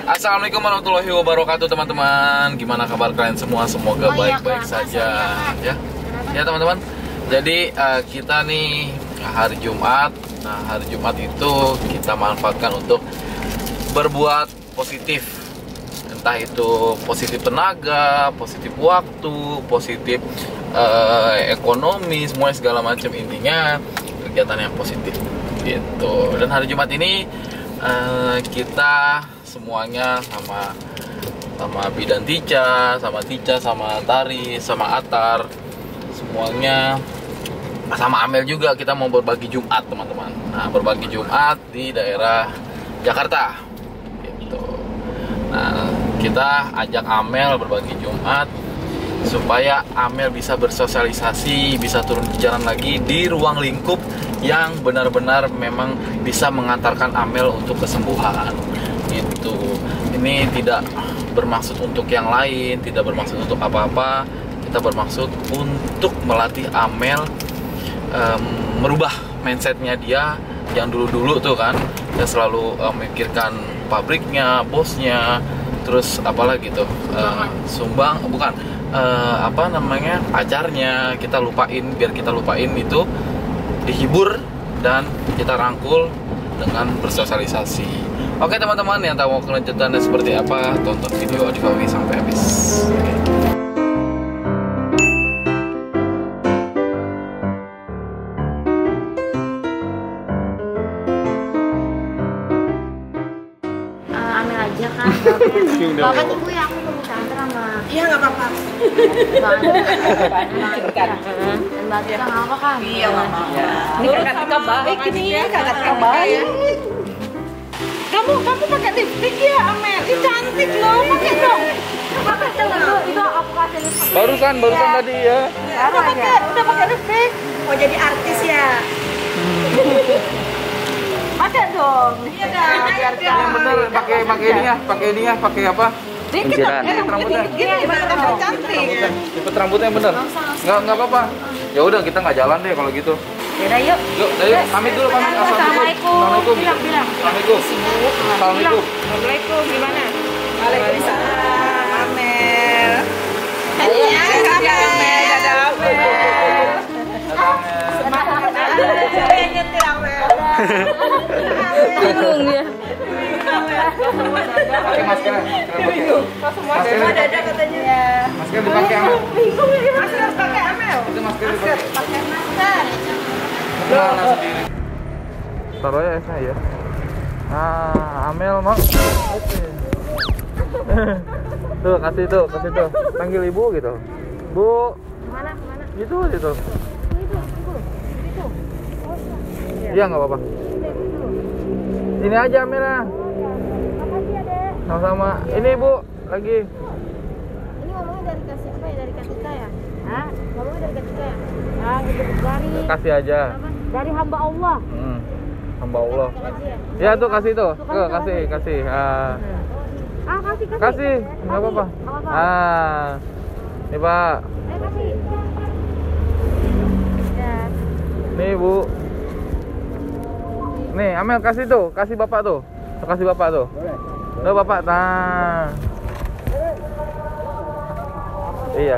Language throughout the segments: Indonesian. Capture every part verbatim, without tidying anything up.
Assalamualaikum warahmatullahi wabarakatuh teman-teman. Gimana kabar kalian semua? Semoga baik-baik saja ya. Ya teman-teman. Jadi uh, kita nih hari Jumat. Nah hari Jumat itu kita manfaatkan untuk berbuat positif. Entah itu positif tenaga, positif waktu, positif uh, ekonomi, semuanya segala macam, intinya kegiatan yang positif gitu. Dan hari Jumat ini uh, kita semuanya sama sama Bidan Tica, sama Tica, sama Tari, sama Atar, semuanya sama Amel juga kita mau berbagi Jumat teman-teman. Nah berbagi Jumat di daerah Jakarta gitu. Nah kita ajak Amel berbagi Jumat supaya Amel bisa bersosialisasi, bisa turun ke jalan lagi di ruang lingkup yang benar-benar memang bisa mengantarkan Amel untuk kesembuhan gitu. Ini tidak bermaksud untuk yang lain, tidak bermaksud untuk apa-apa. Kita bermaksud untuk melatih Amel um, merubah mindsetnya dia yang dulu-dulu tuh kan, dia selalu uh, memikirkan pabriknya, bosnya, terus apalagi tuh uh, sumbang, bukan uh, apa namanya pacarnya, kita lupain, biar kita lupain itu, dihibur dan kita rangkul dengan bersosialisasi. Oke teman-teman, yang tahu kelanjutannya seperti apa, tonton video di bawah sampai habis. Oke. Uh, Amel aja kan, bapak ibu ya, aku mau minta antar sama. Iya nggak apa-apa. Dan Mbak Tika nggak apa kan? Iya nggak apa-apa. Ini kakak Tika baik ini, kakak Tika baik. Kamu kamu pakai lipstick ya, Amel? Ini cantik loh, pakai dong. Pakai dulu, itu aku kasih lipstick. Barusan, barusan tadi ya. Udah pakai, udah pakai lipstick. Mau jadi artis ya? Pakai dong. Iya dong. Yang bener, pakai pakai ini ya, pakai ini ya, pakai apa? Dikit Kunciran. eh, Rambutnya. dikit gini, tambah cantik. Rambutnya, cepet rambutnya yang bener. Nggak nggak apa-apa. Ya udah kita nggak jalan deh kalau gitu. Yaudah yuk. Yuk, ayo pamit dulu, pamit. Assalamualaikum. Assalamualaikum. Bilang, bilang. Assalamualaikum. Assalamualaikum. Assalamualaikum, gimana? Waalaikumsalam, Amel. Iya, Amel. Dadah, Amel. Siapa yang nyetir Amel? Bingung ya. Pakai masker. Semua semua dada katanya. Masker dipakai Amel. Masker harus pakai Amel. Itu masker dipakai. Pakai masker. Mana sendiri. Taruh ya esnya ya. Ah, Amel mau. Oke. Tuh, kasih tuh, kasih tuh. Panggil ibu gitu. Bu. Mana, mana? Gitu, gitu. Itu, itu, itu. Iya, nggak apa-apa. Sini aja Amel. Makasih ya, Dek. Sama-sama. Ini ibu lagi. Ini ngomongnya dari kasih apa ya? Dari Katika ya? Hah? Ngomongnya dari Katika ya? Ah, gitu. Dari Kasih aja. apa? Dari hamba Allah. Hmm. Hamba Allah. Kasih ya? Ya tuh kasih tuh. Tuh, kasih, kasih. Ah. Ah, kasih, kasih. Kasih, nggak apa-apa. Nggak apa-apa. Ah. Ini Pak. Ayo kasih. Ya. Nih Bu. Nih Amel kasih tuh, kasih bapak tuh. Tuh, kasih bapak tuh. Tuh bapak, nah. Iya.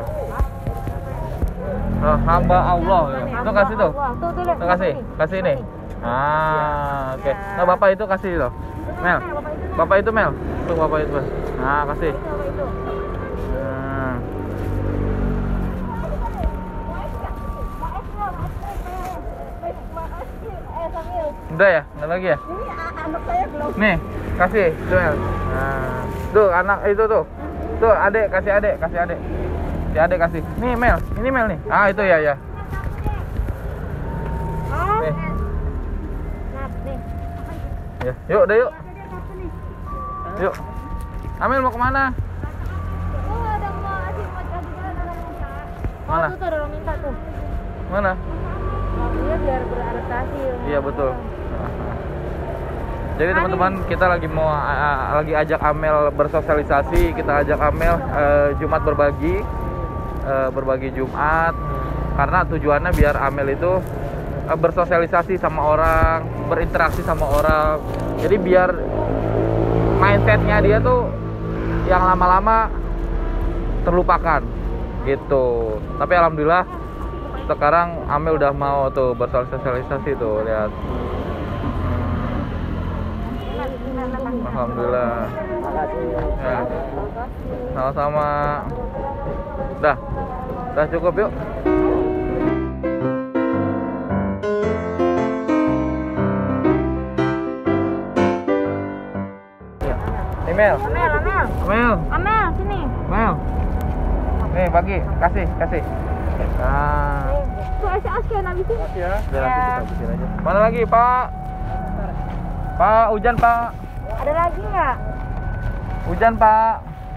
Oh, hamba Allah. Tuh kasih tuh. Tuh, tuh, lihat. Tuh kasih, kasih nih. Ah, oke. Nah bapak itu kasih tuh. Mel. Bapak itu Mel. Tuh bapak itu. Nah kasih. Apa itu? Nah. Udah ya? Udah lagi ya? Ini anak saya belum. Nih, kasih, tuh Mel. Nah, tuh anak itu tuh. Tuh adek, kasih adek, kasih adek. Si adek kasih. Nih Mel, ini Mel nih. Ah, itu ya ya. Oh. Nih. Nah, nih. Ya, yuk, udah yuk. Yuk. Amel mau kemana? Oh, ada mau asik mau jadi jalan ada minta. Oh, Mana? tuh tuh ada orang minta tuh. Mana? Oh, dia biar beradaptasi. Iya betul. Jadi teman-teman kita lagi mau uh, lagi ajak Amel bersosialisasi, kita ajak Amel uh, Jumat berbagi, uh, berbagi Jumat, karena tujuannya biar Amel itu uh, bersosialisasi sama orang, berinteraksi sama orang. Jadi biar mindsetnya dia tuh yang lama-lama terlupakan gitu. Tapi alhamdulillah sekarang Amel udah mau tuh bersosialisasi tuh, lihat. Alhamdulillah. Ya. Sama-sama. Dah, dah cukup yuk. Amel, Amel, Amel, Amel, Amel, sini. Amel. Nih bagi, kasih, kasih. Nah, Tuh S A S kayak nabi sih. kasih ya. Biar nanti kita habisin aja. Mana lagi, Pak? Pak, hujan, Pak. Ada lagi nggak? Hujan, Pak.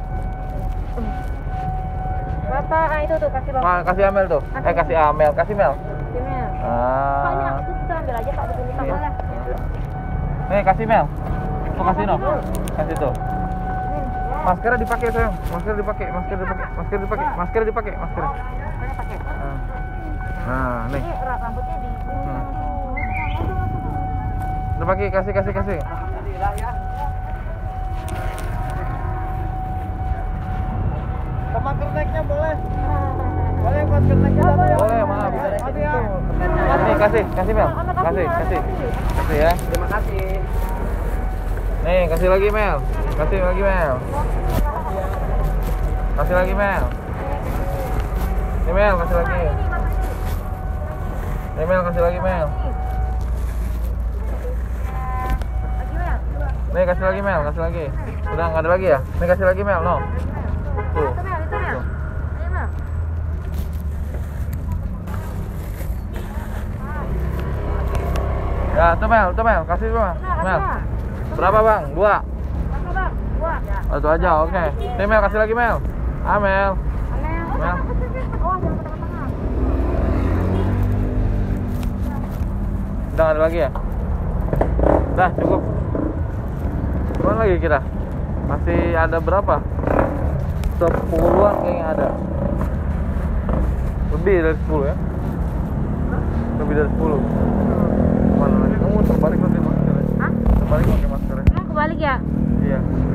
Bapak, ah itu tuh kasih bapak. Pak, kasih Amel tuh. Eh, kasih Amel, kasih Mel. Sini. Pak ini Ah. aku tuh ambil aja Pak di sini Pak. Iya. Boleh. Nih, kasih Mel. Tuh kasih no. Kasih tuh. Masker dipakai sayang, masker dipakai, masker dipakai, masker dipakai, masker dipakai, masker. Mana pakai? Nah, nah nih, Ini rak rambutnya di. Hmm. udah pakai, kasih, kasih, kasih. Sama kerneknya boleh. Boleh buat kerneknya satu ya. Boleh, maaf. Satu ya. Nih, kasih, kasih Mel, kasih, kasih, kasih ya. Terima kasih. Nih, kasih lagi Mel, kasih lagi Mel, kasih lagi Mel. Nih Mel, kasih lagi. Nih Mel, kasih lagi Mel. Nih kasih lagi Mel, kasih lagi. Udah nggak ada lagi ya? Nih kasih lagi Mel, no. Tuh. Itu Mel, itu Mel. Tuh. Ayo Mel. Ya, tuh Mel, tuh Mel, kasih tuh Mel. Mel. Berapa bang? Dua. Berapa Bang? Dua. Ya. Oh, itu aja, oke. Nih Mel, kasih lagi Mel. Ah Mel. Amel. Mel. Oh, jangan ke tengah-tengah. Udah nggak ada lagi ya? Dah cukup. Berapa lagi kita? Masih ada berapa? Sepuluhan kayaknya ada. Lebih dari sepuluh ya? Lebih dari sepuluh. Mana lagi? Kamu terbalik pakai masker ya? Hah? Terbalik pakai masker ya? Emang kebalik ya? Iya.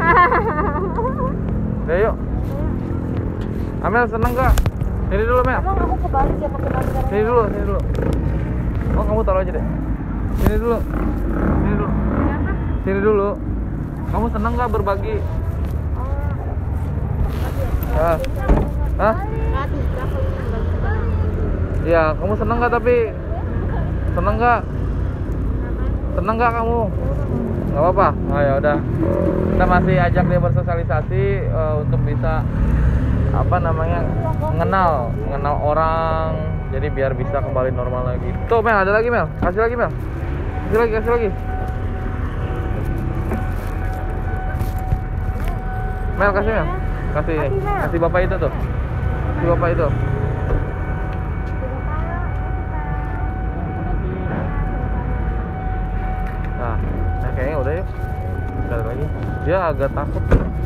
Udah yuk. Amel seneng gak? Sini dulu Mel. Emang aku kebalik ya pakai masker? Sini dulu, sini dulu. Oh kamu taruh aja deh. Sini dulu. Sini dulu. Kenapa? Sini dulu. Kamu seneng gak berbagi? Ah. Hah? Iya, kamu seneng gak tapi? Seneng gak? Seneng gak kamu? Gak apa-apa? Oh ya udah. Kita masih ajak dia bersosialisasi uh, untuk bisa apa namanya mengenal, mengenal orang. Jadi biar bisa kembali normal lagi. Tuh Mel, ada lagi Mel. Kasih lagi Mel. Kasih lagi, kasih lagi. Mel kasih Mel. Kasih, kasih bapak itu tuh. Kasih bapak itu. Nah, nah kayaknya udah yuk. Ada lagi. Dia agak takut.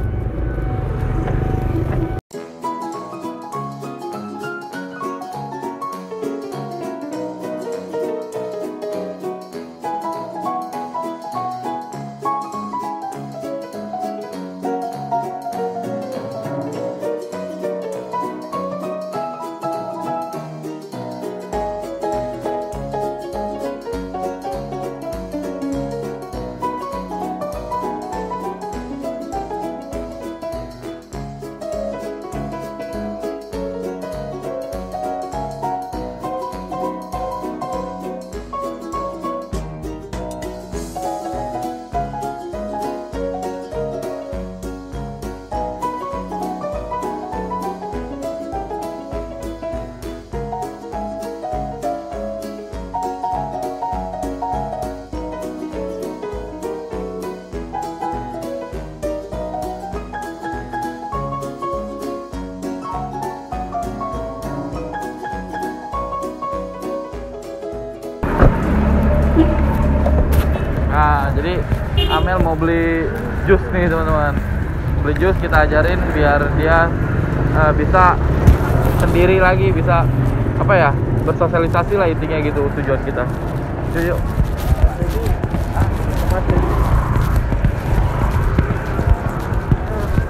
Nah, jadi Amel mau beli jus nih teman-teman. Beli jus kita ajarin biar dia uh, bisa sendiri lagi, bisa apa ya, bersosialisasi lah intinya gitu tujuan kita. Yuk, yuk.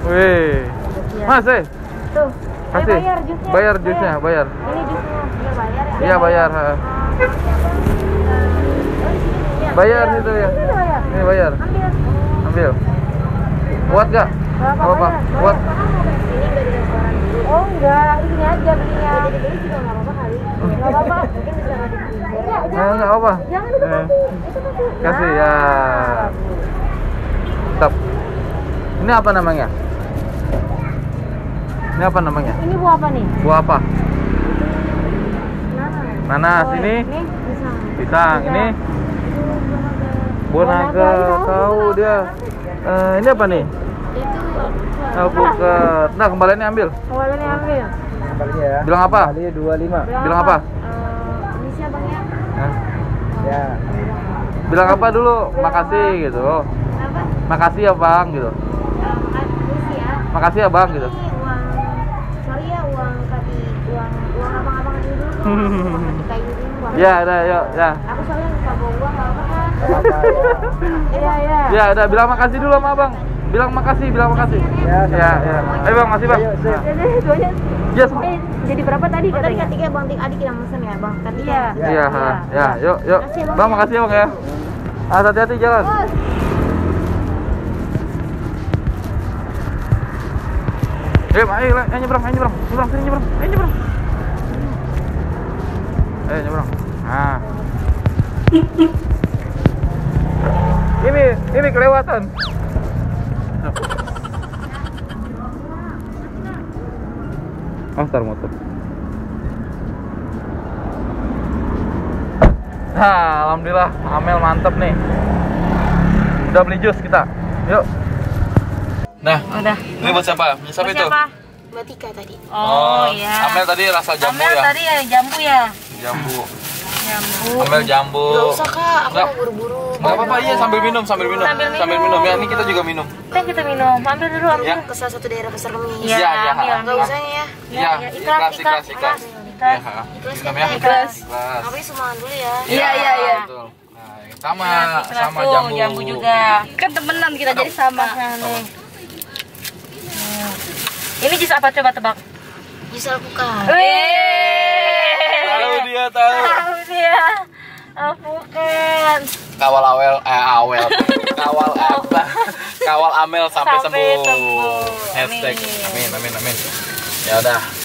Wih. Mas, eh. Tuh. Eh, Kasih. bayar jusnya. Bayar jusnya, bayar. Ini jusnya. Iya bayar ya. Iya, bayar. ha. Bayar situ ya. Ini bayar. Ini bayar. Ambil. Ambil. Kuat gak? Berapa Apa-apa? bayar? Kuat. Ini dari restoran dulu. Oh enggak, ini gini aja belinya. Jadi beli juga nggak apa-apa kali. Nggak apa-apa. Mungkin bisa nggak dibeli. Enggak, Nah, enggak apa. jangan itu Eh. kasih. Itu kasih. Kasih ya. Stop. Ini apa namanya? Ini apa namanya? Ini buah apa nih? Buah apa? Nanas. Nanas. Oh, Ini Ini pisang. pisang. Ini buah naga. Tahu dia. Eh, ini apa nih? Itu Alpukat. Nah, kembaliannya ambil. awalnya ambil. Kembalinya ya. Bilang apa? Kembali dua puluh lima. Bilang apa? Eh, ini siapa ya? Hah? Ya. Bilang apa dulu? Makasih gitu. Apa? Makasih ya bang gitu. Eh, makan ini ya. Makasih ya bang gitu. Ini uang, sorry ya uang tadi, uang uang abang-abang ini dulu. Uang tadi kayu dulu. Uang. Ya, udah, yuk, ya. Aku soalnya lupa bawa uang nggak apa-apa kan? Apa ya? Iya iya. Ya, udah bilang makasih dulu sama abang. Bilang makasih, bilang makasih. Ya, Ya, ya. Ayo bang, makasih bang. Ayo, sip. Nah. Jadi duanya. Yes. Eh, jadi berapa tadi katanya? Tadi ketiga bang Tik adik yang mesen ya bang. Ketiga. Ya. Iya, ha. Ya, yuk, yuk. Makasih, Bang. Bang, makasih ya bang ya. Ah, hati-hati jalan. Bos. Eh, ayo, ayo nyebrang, ayo nyebrang, nyebrang, sini nyebrang, ayo nyebrang. Ayo nyebrang. Nah. Ini, ini kelewatan. Oh, ntar motor. Nah, alhamdulillah, Amel mantep nih. Udah beli jus kita. Yuk. Nah, Udah. ini buat siapa? Siapa itu? Mbak Tika tadi. Oh, iya. Amel tadi rasa jambu Amel ya. tadi ya jambu ya. Jambu. Jambu. Amel jambu. Gak usah kak, aku Nggak. mau buru-buru. Nggak apa-apa, iya sambil minum, sambil minum. Sambil minum. Ya, ini kita juga minum. Kita kita minum. Ambil dulu, ambil. Ya. Ke salah satu daerah pasar kemis. Iya, Iya, iya, ambil, ha. Gak ambil. usah ya. Iya, iya, ikhlas, ikhlas, ikhlas. Ikhlas. Ya, ha. Ikhlas Minum kan, ya. Kak? Ikhlas. Ikhlas. Tapi sumbangan dulu ya. Iya, iya, iya. Betul. Nah, sama, Ikhlas sama tuh, jambu. jambu juga. Kan temenan kita jadi sama. Nah, nih. Hmm. Ini jus apa coba tebak? Jus alpukat. Wih. Tahu dia tahu. Tahu dia. Alpukat. Kawal awel, eh awel. Kawal apa? Kawal Amel sampai, Sampai sembuh. sembuh. Hashtag. Amin. Amin, amin, amin. Ya udah,